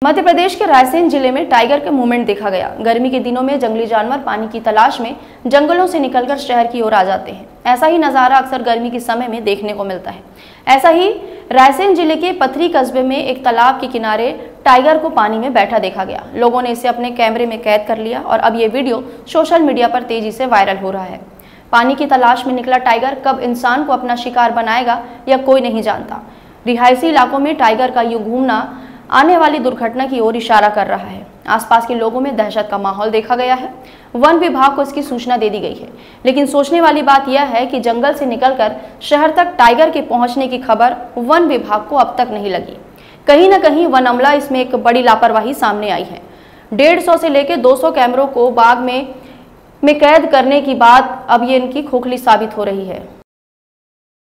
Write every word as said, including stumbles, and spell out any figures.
मध्य प्रदेश के रायसेन जिले में टाइगर के मूवमेंट देखा गया। गर्मी के दिनों में जंगली जानवर पानी की तलाश में जंगलों से निकलकर शहर की ओर आ जाते हैं। ऐसा ही नजारा अक्सर गर्मी के समय में देखने को मिलता है। ऐसा ही रायसेन जिले के पथरी कस्बे में एक तालाब के किनारे टाइगर को पानी में बैठा देखा गया। लोगों ने इसे अपने कैमरे में कैद कर लिया और अब ये वीडियो सोशल मीडिया पर तेजी से वायरल हो रहा है। पानी की तलाश में निकला टाइगर कब इंसान को अपना शिकार बनाएगा यह कोई नहीं जानता। रिहायशी इलाकों में टाइगर का यूं घूमना आने वाली दुर्घटना की ओर इशारा कर रहा है। आसपास के लोगों में दहशत का माहौल देखा गया है। वन विभाग को इसकी सूचना दे दी गई है, लेकिन सोचने वाली बात यह है कि जंगल से निकलकर शहर तक टाइगर के पहुंचने की खबर वन विभाग को अब तक नहीं लगी। कहीं न कहीं वन अमला इसमें एक बड़ी लापरवाही सामने आई है। डेढ़ सौ से लेकर दो सौ कैमरों को बाग में में कैद करने की बात अब ये इनकी खोखली साबित हो रही है।